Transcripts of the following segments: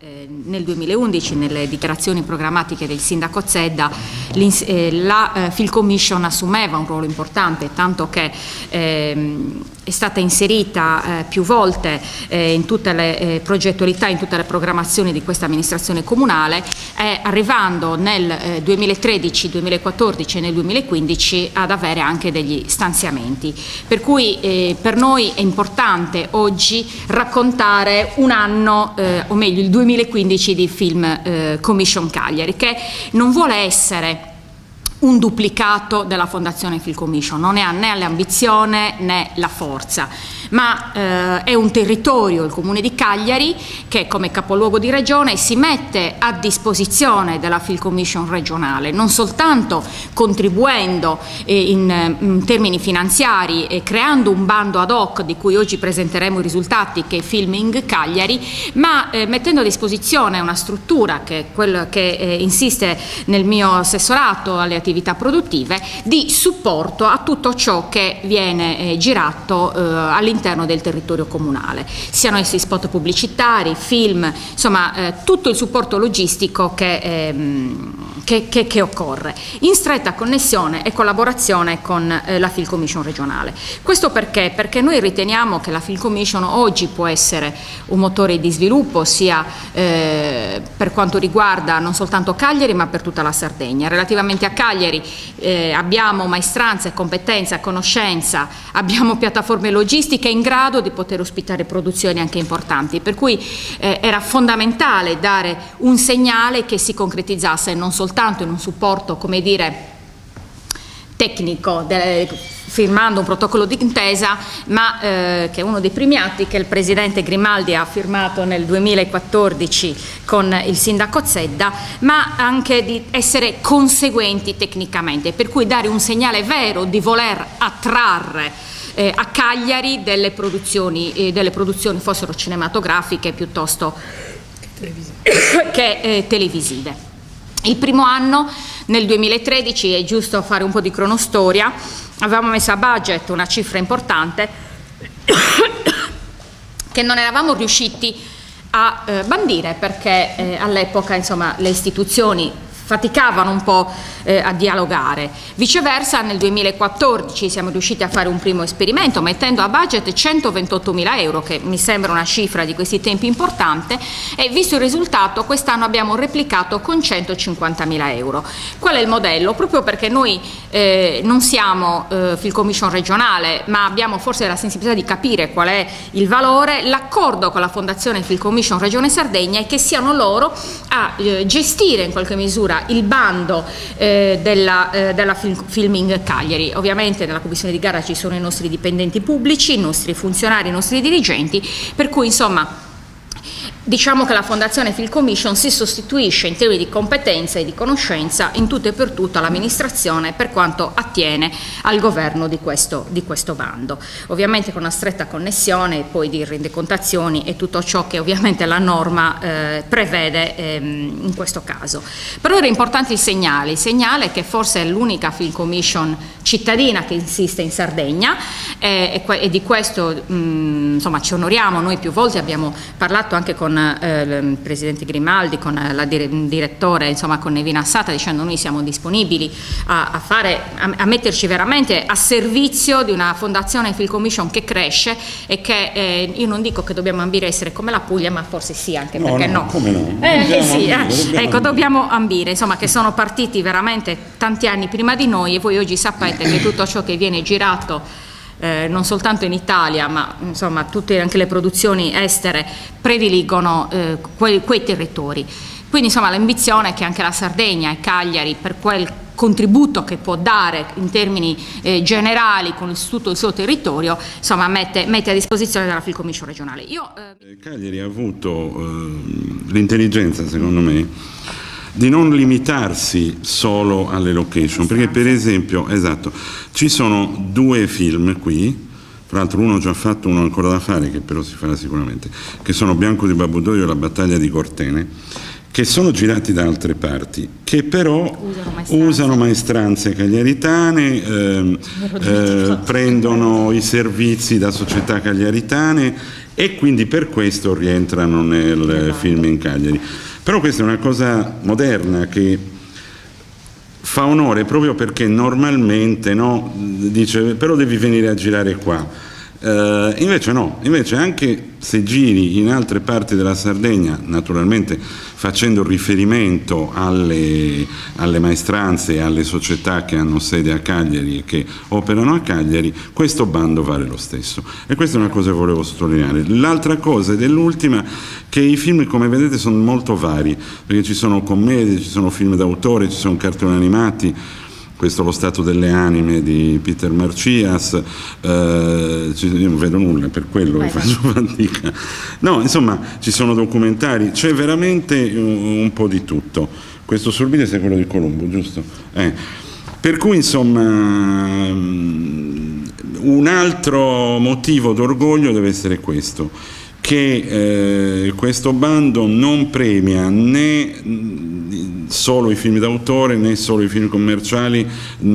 nel 2011, nelle dichiarazioni programmatiche del sindaco Zedda, la Film Commission assumeva un ruolo importante, tanto che è stata inserita più volte in tutte le progettualità, in tutte le programmazioni di questa amministrazione comunale, arrivando nel 2013, 2014 e nel 2015 ad avere anche degli stanziamenti. Per cui per noi è importante oggi raccontare un anno, o meglio il 2015 di Film Commission Cagliari, che non vuole essere un duplicato della Fondazione Film Commission, non ne ha né l'ambizione né la forza, ma è un territorio, il Comune di Cagliari, che come capoluogo di regione si mette a disposizione della Film Commission regionale, non soltanto contribuendo in termini finanziari e creando un bando ad hoc di cui oggi presenteremo i risultati, che è Filming Cagliari, ma mettendo a disposizione una struttura, che è quello che insiste nel mio assessorato alle attività produttive, di supporto a tutto ciò che viene girato all'interno del territorio comunale, siano essi spot pubblicitari, film, insomma tutto il supporto logistico che occorre, in stretta connessione e collaborazione con la Film Commission regionale. Questo perché? Perché noi riteniamo che la Film Commission oggi può essere un motore di sviluppo sia per quanto riguarda non soltanto Cagliari ma per tutta la Sardegna. Relativamente a Cagliari abbiamo maestranza, competenza, conoscenza, abbiamo piattaforme logistiche in grado di poter ospitare produzioni anche importanti, per cui era fondamentale dare un segnale che si concretizzasse non soltanto in un supporto, come dire, tecnico, firmando un protocollo d'intesa, ma che è uno dei primi atti che il presidente Grimaldi ha firmato nel 2014 con il sindaco Zedda, ma anche di essere conseguenti tecnicamente, per cui dare un segnale vero di voler attrarre a Cagliari delle produzioni fossero cinematografiche piuttosto che televisive. Il primo anno, nel 2013, è giusto fare un po' di cronostoria, avevamo messo a budget una cifra importante che non eravamo riusciti a bandire, perché all'epoca, insomma, le istituzioni faticavano un po' a dialogare. Viceversa, nel 2014 siamo riusciti a fare un primo esperimento mettendo a budget 128.000 euro, che mi sembra una cifra di questi tempi importante, e visto il risultato quest'anno abbiamo replicato con 150.000 euro. Qual è il modello? Proprio perché noi non siamo Film Commission regionale, ma abbiamo forse la sensibilità di capire qual è il valore, l'accordo con la Fondazione Film Commission Regione Sardegna è che siano loro a gestire in qualche misura il bando della Filming Cagliari. Ovviamente nella commissione di gara ci sono i nostri dipendenti pubblici, i nostri funzionari, i nostri dirigenti, per cui insomma diciamo che la Fondazione Film Commission si sostituisce in termini di competenza e di conoscenza in tutto e per tutto all'amministrazione per quanto attiene al governo di questo bando. Ovviamente con una stretta connessione poi di rendicontazioni e tutto ciò che ovviamente la norma prevede in questo caso. Però era importante il segnale che forse è l'unica Film Commission cittadina che insiste in Sardegna e di questo insomma ci onoriamo. Noi più volte abbiamo parlato anche con il presidente Grimaldi, con la direttore, insomma con Nevina Assata, dicendo noi siamo disponibili a metterci veramente a servizio di una fondazione Film Commission che cresce e che io non dico che dobbiamo ambire a essere come la Puglia, ma forse sì, anche perché no. Come no? Ecco, dobbiamo ambire, insomma, che sono partiti veramente tanti anni prima di noi, e voi oggi sapete che tutto ciò che viene girato non soltanto in Italia, ma insomma tutte anche le produzioni estere prediligono quei territori. Quindi insomma l'ambizione è che anche la Sardegna e Cagliari, per quel contributo che può dare in termini generali con tutto il suo territorio, insomma mette a disposizione della Film Commission regionale. Cagliari ha avuto l'intelligenza, secondo me, di non limitarsi solo alle location, perché per esempio, esatto, ci sono due film qui, tra l'altro uno già fatto, uno ancora da fare, che però si farà sicuramente, che sono Bianco di Babudoio e La battaglia di Cortene, che sono girati da altre parti, che però usano maestranze cagliaritane, prendono i servizi da società cagliaritane e quindi per questo rientrano nel film in Cagliari. Però questa è una cosa moderna che fa onore proprio perché normalmente no, dice però devi venire a girare qua. Invece no, invece anche se giri in altre parti della Sardegna, naturalmente facendo riferimento alle maestranze e alle società che hanno sede a Cagliari e che operano a Cagliari, questo bando vale lo stesso. E questa è una cosa che volevo sottolineare. L'altra cosa, ed è l'ultima, che i film, come vedete, sono molto vari, perché ci sono commedie, ci sono film d'autore, ci sono cartoni animati. Questo è Lo stato delle anime di Peter Marcias, io non vedo nulla, per quello che faccio fatica. No, insomma, ci sono documentari, c'è veramente un po' di tutto. Questo Sorbides è quello di Colombo, giusto? Per cui, insomma, un altro motivo d'orgoglio deve essere questo, che questo bando non premia né solo i film d'autore né solo i film commerciali,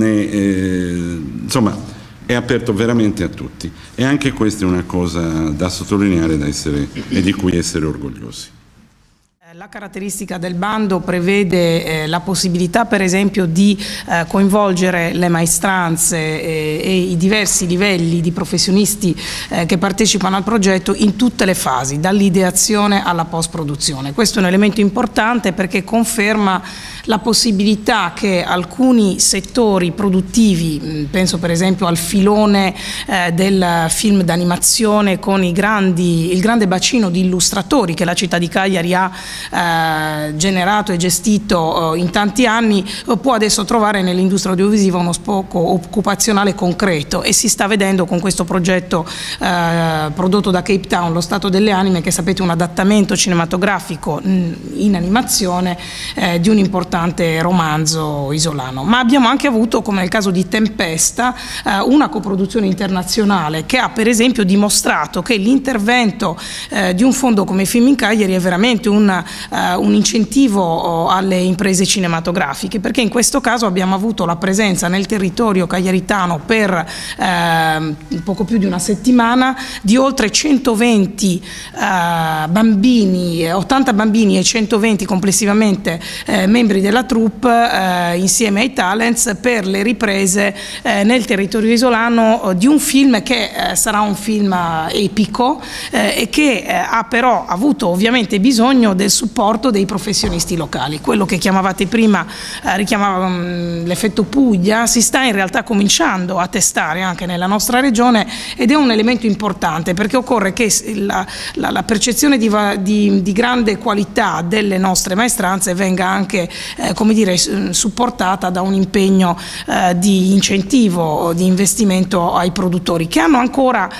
né, insomma è aperto veramente a tutti, e anche questa è una cosa da sottolineare e di cui essere orgogliosi. La caratteristica del bando prevede la possibilità, per esempio, di coinvolgere le maestranze e i diversi livelli di professionisti che partecipano al progetto in tutte le fasi, dall'ideazione alla post-produzione. Questo è un elemento importante perché conferma la possibilità che alcuni settori produttivi, penso per esempio al filone del film d'animazione con il grande bacino di illustratori che la città di Cagliari ha generato e gestito in tanti anni, può adesso trovare nell'industria audiovisiva uno sbocco occupazionale concreto, e si sta vedendo con questo progetto prodotto da Cape Town, Lo stato delle anime, che sapete è un adattamento cinematografico in animazione di un importante romanzo isolano. Ma abbiamo anche avuto, come nel caso di Tempesta, una coproduzione internazionale che ha per esempio dimostrato che l'intervento di un fondo come Film in Cagliari è veramente un incentivo alle imprese cinematografiche, perché in questo caso abbiamo avuto la presenza nel territorio cagliaritano per poco più di una settimana di oltre 120 bambini, 80 bambini e 120 complessivamente membri della troupe insieme ai talents per le riprese nel territorio isolano di un film che sarà un film epico e che ha però avuto ovviamente bisogno del supporto dei professionisti locali. Quello che chiamavate prima, richiamava l'effetto Puglia, si sta in realtà cominciando a testare anche nella nostra regione, ed è un elemento importante perché occorre che la percezione di grande qualità delle nostre maestranze venga anche come dire, supportata da un impegno di incentivo, di investimento ai produttori che hanno ancora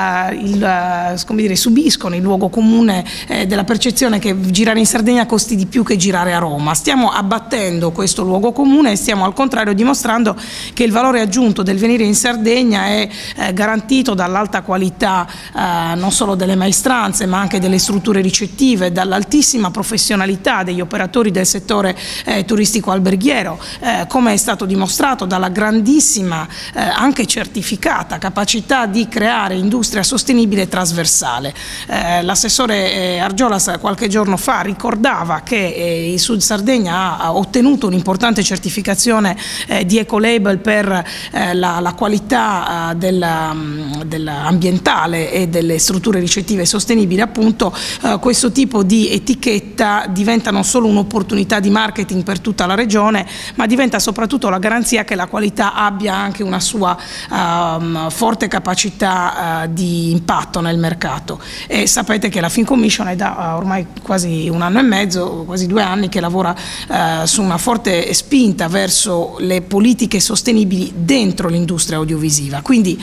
come dire, subiscono il luogo comune della percezione che girare in Sardegna costi di più che girare a Roma. Stiamo abbattendo questo luogo comune e stiamo al contrario dimostrando che il valore aggiunto del venire in Sardegna è garantito dall'alta qualità non solo delle maestranze ma anche delle strutture ricettive, dall'altissima professionalità degli operatori del settore turistico alberghiero, come è stato dimostrato dalla grandissima anche certificata capacità di creare industria sostenibile e trasversale. L'assessore Argiolas qualche giorno fa ricordava che il Sud Sardegna ha ottenuto un'importante certificazione di ecolabel per la qualità dell'ambientale e delle strutture ricettive sostenibili. Appunto questo tipo di etichetta diventa non solo un'opportunità di marketing per tutta la regione, ma diventa soprattutto la garanzia che la qualità abbia anche una sua forte capacità di impatto nel mercato. E sapete che la Film Commission è da ormai quasi un anno e mezzo, quasi 2 anni, che lavora su una forte spinta verso le politiche sostenibili dentro l'industria audiovisiva. Quindi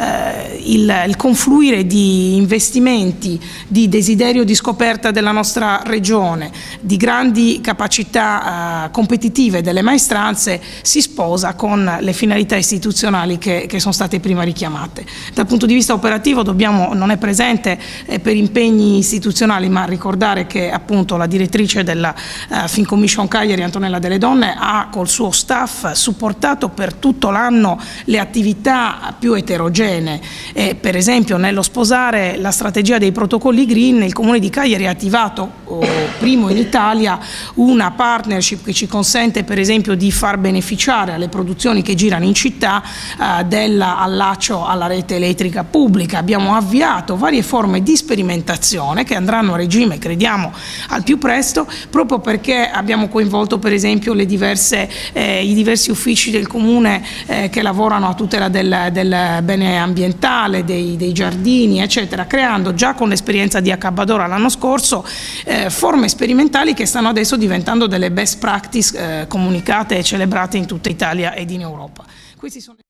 il confluire di investimenti, di desiderio di scoperta della nostra regione, di grandi capacità competitive delle maestranze si sposa con le finalità istituzionali che sono state prima richiamate. Dal punto di vista operativo non è presente per impegni istituzionali, ma ricordare che appunto la direttrice della Film Commission Cagliari, Antonella Delle Donne, ha col suo staff supportato per tutto l'anno le attività più eterogenee. Per esempio, nello sposare la strategia dei protocolli green, il Comune di Cagliari ha attivato primo in Italia una partnership che ci consente per esempio di far beneficiare alle produzioni che girano in città dell'allaccio alla rete elettrica pubblica. Abbiamo avviato varie forme di sperimentazione che andranno a regime, crediamo, al più presto, proprio perché abbiamo coinvolto per esempio i diversi uffici del Comune che lavorano a tutela del bene ambientale, dei giardini, eccetera, creando già con l'esperienza di Accabadora l'anno scorso forme sperimentali che stanno adesso diventando delle best practice comunicate e celebrate in tutta Italia ed in Europa. Questi sono